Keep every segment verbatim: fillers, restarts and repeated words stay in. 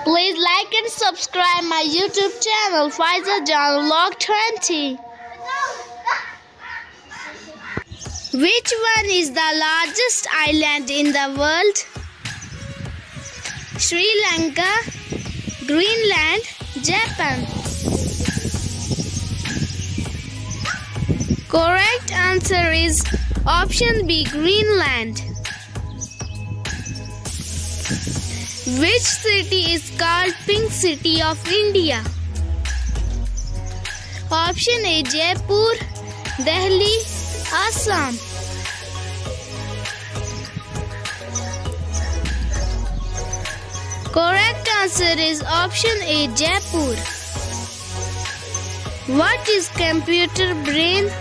Please like and subscribe my YouTube channel Faiza Jan Vlog twenty. Which one is the largest island in the world? Sri Lanka, Greenland, Japan. Correct answer is option B, Greenland. Which city is called Pink City of India? Option A, Jaipur, Delhi, Assam. Correct answer is option A, Jaipur. What is computer brain?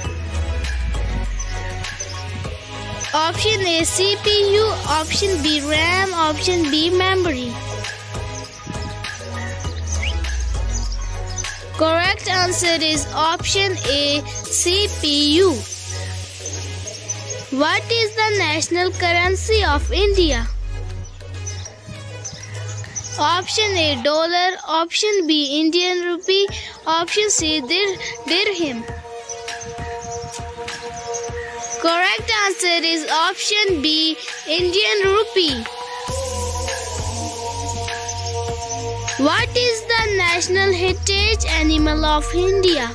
Option A, C P U, option B, RAM, option B, memory. Correct answer is option A, C P U. What is the national currency of India? Option A, dollar, option B, Indian rupee, option C, dir dirham. Correct answer is option B, Indian rupee. What is the national heritage animal of India?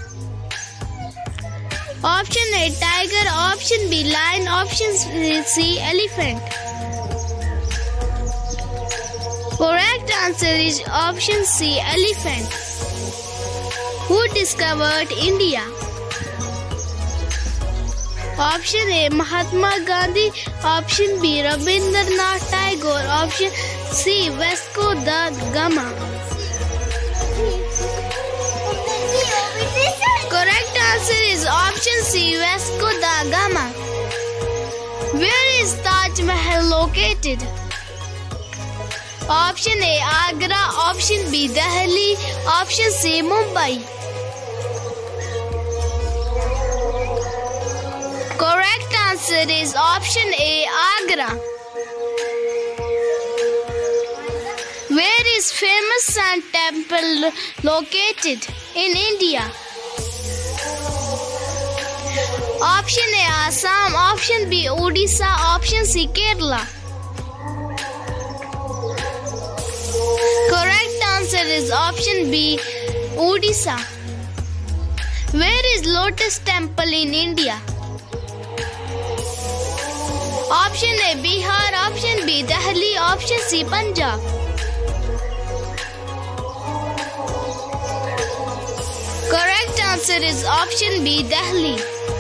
Option A, tiger, option B, lion, option C, elephant. Correct answer is option C, elephant. Who discovered India? Option A, Mahatma Gandhi, option B, Rabindranath Tagore, option C, Vasco da Gama. Correct answer is option C, Vasco da Gama. Where is Taj Mahal located? Option A, Agra, option B, Delhi, option C, Mumbai. Correct answer is option A, Agra. Where is famous Sun Temple located in India? Option A, Assam, option B, Odisha, option C, Kerala. Correct answer is option B, Odisha. Where is Lotus Temple in India? Option A, Bihar, option B, Delhi, option C, Punjab. Correct answer is option B, Delhi.